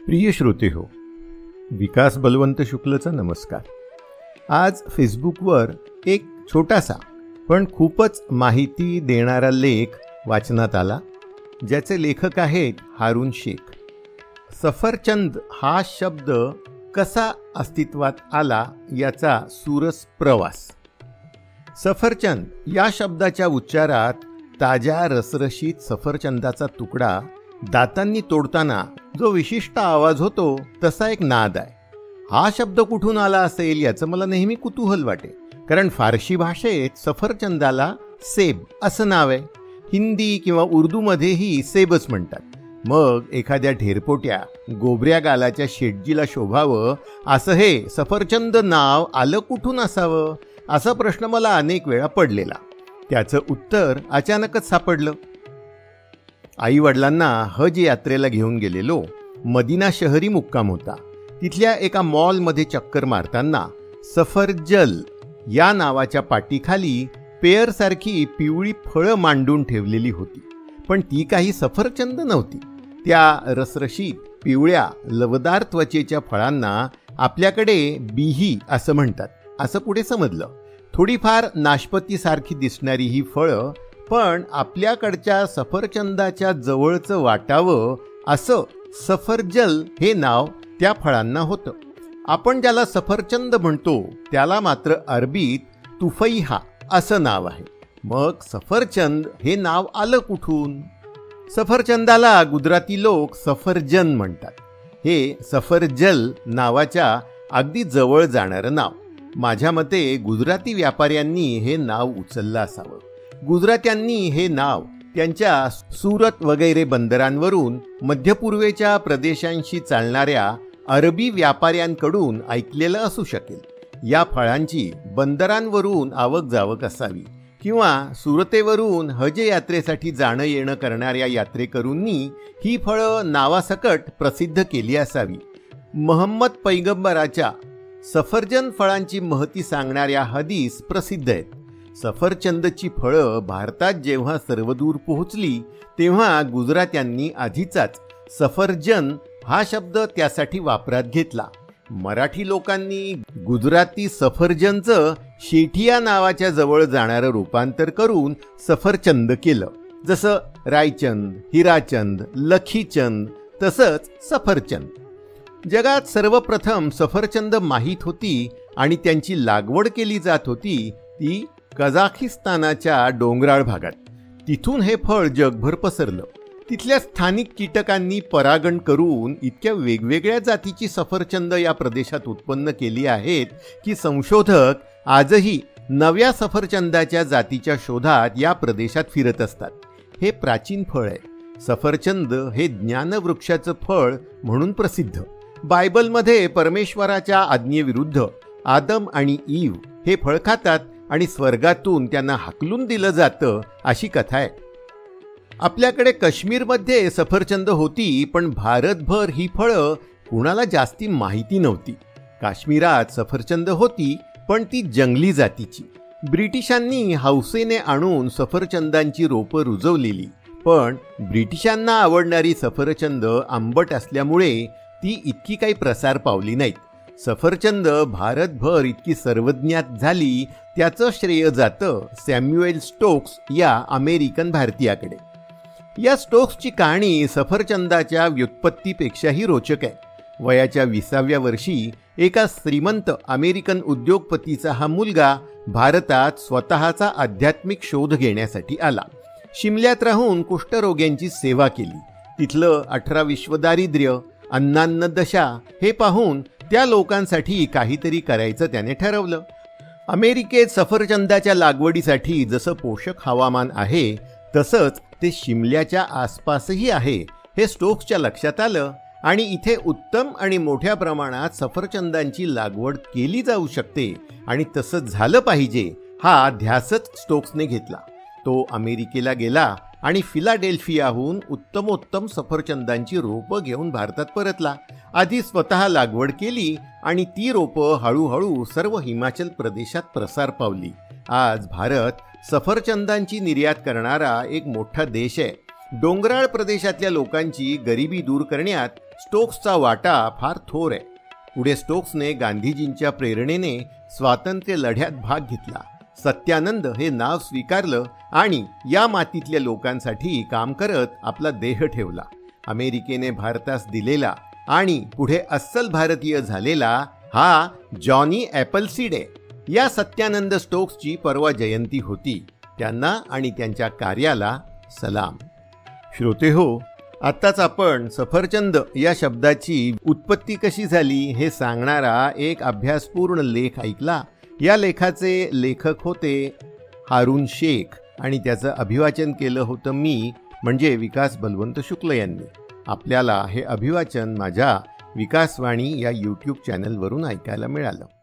प्रिय श्रोते हो, विकास बलवंत शुक्लचा नमस्कार. आज फेसबुकवर एक छोटासा पण खूपच माहिती देणारा लेख वाचनात आला, ज्याचे लेखक आहेत हारून शेख. सफरचंद हा शब्द कसा अस्तित्वात आला याचा सुरस प्रवास. सफरचंद या शब्दाच्या उच्चारात ताज्या रसरशीत सफरचंदाचा तुकडा दातांनी तोडताना जो विशिष्ट आवाज होतो तसा एक नाद आहे. हा शब्द कुठून आला असेल याचं मला नेहमी कुतूहल वाटे, कारण फारशी भाषेत सफरचंदाला सेब असं नाव आहे. हिंदी किंवा उर्दूमध्येही सेबच म्हणतात. मग एखाद्या ढेरपोट्या गोबऱ्या गालाच्या शेटजीला शोभावं असं हे सफरचंद नाव आलं कुठून असावं, असा प्रश्न मला अनेक वेळा पडलेला. त्याचं उत्तर अचानकच सापडलं. आई वडिलांना हज यात्रेला घेऊन गेलेलो. मदिना शहरी मुक्काम होता. तिथल्या एका मॉलमध्ये चक्कर मारताना सफरजल या नावाच्या पाटीखाली पेअरसारखी पिवळी फळं मांडून ठेवलेली होती, पण ती काही सफरचंद नव्हती. त्या रसरशीत पिवळ्या लवदार त्वचेच्या फळांना आपल्याकडे बिही असं म्हणतात, असं पुढे समजलं. थोडीफार नाशपतीसारखी दिसणारी ही फळं पण आपल्याकडच्या सफरचंदाच्या जवळचं वाटावं असं सफरजल हे नाव त्या फळांना होतं. आपण ज्याला सफरचंद म्हणतो त्याला मात्र अरबीत तुफैहा असं नाव आहे. मग सफरचंद हे नाव आलं कुठून? सफरचंदाला गुजराती लोक सफरजन म्हणतात. हे सफरजल नावाच्या अगदी जवळ जाणारं नाव. माझ्या मते गुजराती व्यापाऱ्यांनी हे नाव उचललं असावं. गुजरात्यांनी हे नाव त्यांच्या सुरत वगैरे बंदरांवरून मध्यपूर्वेच्या प्रदेशांशी चालणाऱ्या अरबी व्यापाऱ्यांकडून ऐकलेलं असू शकेल. या फळांची बंदरांवरून आवक जावक असावी, किंवा सुरतेवरून हज यात्रेसाठी जाणं येणं करणाऱ्या यात्रेकरूंनी ही फळं नावासकट प्रसिद्ध केली असावी. महम्मद पैगंबराच्या सफरजन फळांची महती सांगणाऱ्या हदीस प्रसिद्ध आहेत. सफरचंदची फळं भारतात जेव्हा सर्वदूर पोहोचली तेव्हा गुजरात्यांनी आधीचाच सफरजन हा शब्द त्यासाठी वापरात घेतला. मराठी लोकांनी गुजराती सफरजनचं शेठिया नावाच्या जवळ जाणारं रूपांतर करून सफरचंद केलं. जसं रायचंद, हिराचंद, लखीचंद तसंच सफरचंद. जगात सर्वप्रथम सफरचंद माहीत होती आणि त्यांची लागवड केली जात होती ती कझाकिस्तानाच्या डोंगराळ भागात. तिथून हे फळ जगभर पसरलं. तिथल्या स्थानिक कीटकांनी परागण करून इतक्या वेगवेगळ्या जातीची सफरचंद या प्रदेशात उत्पन्न केली आहेत की संशोधक आजही नव्या सफरचंदाच्या जातीच्या शोधात या प्रदेशात फिरत असतात. हे प्राचीन फळ आहे. सफरचंद हे ज्ञानवृक्षाचं फळ म्हणून प्रसिद्ध. बायबलमध्ये परमेश्वराच्या आज्ञेविरुद्ध आदम आणि ईव हे फळ खातात आणि स्वर्गातून त्यांना हाकलून दिलं जातं अशी कथा आहे. आपल्याकडे काश्मीरमध्ये सफरचंद होती, पण भारतभर ही फळं कुणाला जास्ती माहिती नव्हती. काश्मीरात सफरचंद होती, पण ती जंगली जातीची. ब्रिटिशांनी हौसेने आणून सफरचंदांची रोपं रुजवलेली, पण ब्रिटिशांना आवडणारी सफरचंद आंबट असल्यामुळे ती इतकी काही प्रसार पावली नाहीत. सफरचंद भारतभर इतकी सर्वज्ञात झाली त्याचं श्रेय जातं सॅम्युएल स्टोक्स या अमेरिकन भारतीयाकडे. या स्टोक्सची कहाणी सफरचंदाच्या व्युत्पत्तीपेक्षाही रोचक आहे. वयाच्या 20व्या वर्षी एका श्रीमंत अमेरिकन उद्योगपतीचा हा मुलगा भारतात स्वतःचा आध्यात्मिक शोध घेण्यासाठी आला. शिमल्यात राहून कुष्ठरोग्यांची सेवा केली. तिथलं 18 विश्व दारिद्र्य, अन्नान्न दशा हे पाहून त्या लोकांसाठी काहीतरी करायचं त्याने ठरवलं. अमेरिकेत सफरचंदाच्या लागवडीसाठी जसं पोषक हवामान आहे तसंच ते शिमल्याच्या आसपासही आहे हे स्टोक्सच्या लक्षात आलं, आणि इथे उत्तम आणि मोठ्या प्रमाणात सफरचंदांची लागवड केली जाऊ शकते आणि तसं झालं पाहिजे हा ध्यासच स्टोक्सने घेतला. तो अमेरिकेला गेला आणि फिलाडेल्फियाहून उत्तमोत्तम सफरचंदांची रोपं घेऊन भारतात परतला. आधी स्वतः लागवड केली आणि ती रोपं हळूहळू सर्व हिमाचल प्रदेशात प्रसार पावली. आज भारत सफरचंदांची निर्यात करणारा एक मोठा देश आहे. डोंगराळ प्रदेशातल्या लोकांची गरिबी दूर करण्यात स्टोक्सचा वाटा फार थोर आहे. पुढे स्टोक्सने गांधीजींच्या प्रेरणेने स्वातंत्र्य लढ्यात भाग घेतला. सत्यानंद हे नाव स्वीकारलं आणि या मातीतल्या लोकांसाठी काम करत आपला देह ठेवला. अमेरिकेने भारतास दिलेला आणि पुढे अस्सल भारतीय झालेला हा जॉनी ॲपलसीड आहे. या सत्यानंद स्टोक्सची परवा जयंती होती. त्यांना आणि त्यांच्या कार्याला सलाम. श्रोतेहो, आत्ताच आपण सफरचंद या शब्दाची उत्पत्ती कशी झाली हे सांगणारा एक अभ्यासपूर्ण लेख ऐकला. या लेखाचे लेखक होते हारून शेख आणि त्याचं अभिवाचन केलं होतं मी म्हणजे विकास बलवंत शुक्ल यांनी. आपल्याला हे अभिवाचन माझ्या विकासवाणी या यूट्यूब चॅनलवरून ऐकायला मिळालं.